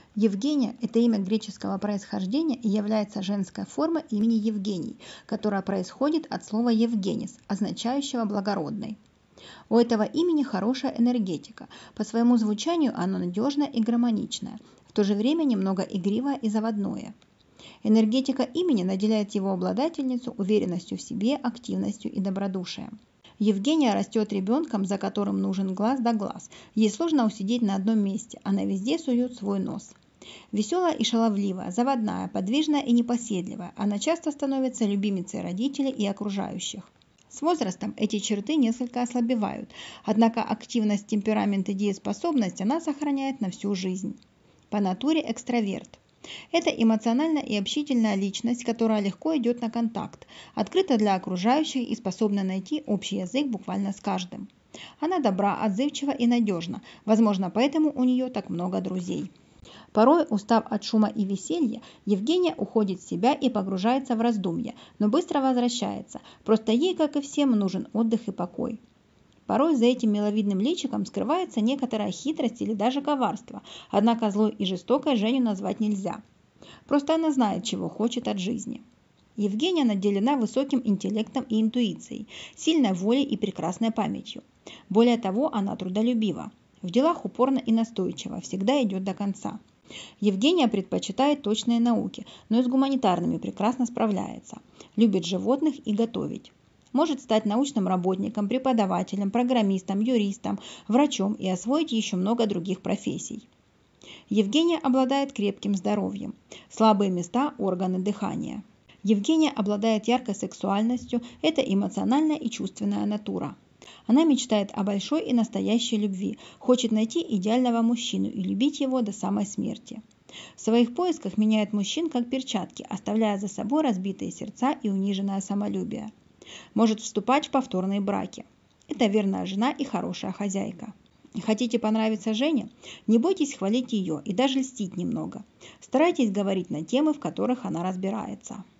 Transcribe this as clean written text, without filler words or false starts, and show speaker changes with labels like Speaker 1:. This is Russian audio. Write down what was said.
Speaker 1: Евгения – это имя греческого происхождения и является женской формой имени Евгений, которая происходит от слова «евгенис», означающего «благородный». У этого имени хорошая энергетика, по своему звучанию оно надежное и гармоничное, в то же время немного игривое и заводное. Энергетика имени наделяет его обладательницу уверенностью в себе, активностью и добродушием. Евгения растет ребенком, за которым нужен глаз да глаз. Ей сложно усидеть на одном месте, она везде сует свой нос. Веселая и шаловливая, заводная, подвижная и непоседливая, она часто становится любимицей родителей и окружающих. С возрастом эти черты несколько ослабевают, однако активность, темперамент и дееспособность она сохраняет на всю жизнь. По натуре экстраверт. Это эмоциональная и общительная личность, которая легко идет на контакт, открыта для окружающих и способна найти общий язык буквально с каждым. Она добра, отзывчива и надежна, возможно, поэтому у нее так много друзей. Порой, устав от шума и веселья, Евгения уходит в себя и погружается в раздумья, но быстро возвращается, просто ей, как и всем, нужен отдых и покой. Порой за этим миловидным личиком скрывается некоторая хитрость или даже коварство, однако злой и жестокой Женю назвать нельзя. Просто она знает, чего хочет от жизни. Евгения наделена высоким интеллектом и интуицией, сильной волей и прекрасной памятью. Более того, она трудолюбива. В делах упорно и настойчиво, всегда идет до конца. Евгения предпочитает точные науки, но и с гуманитарными прекрасно справляется. Любит животных и готовить. Может стать научным работником, преподавателем, программистом, юристом, врачом и освоить еще много других профессий. Евгения обладает крепким здоровьем. Слабые места – органы дыхания. Евгения обладает яркой сексуальностью, это эмоциональная и чувственная натура. Она мечтает о большой и настоящей любви, хочет найти идеального мужчину и любить его до самой смерти. В своих поисках меняет мужчин как перчатки, оставляя за собой разбитые сердца и униженное самолюбие. Может вступать в повторные браки. Это верная жена и хорошая хозяйка. Хотите понравиться Жене? Не бойтесь хвалить ее и даже льстить немного. Старайтесь говорить на темы, в которых она разбирается.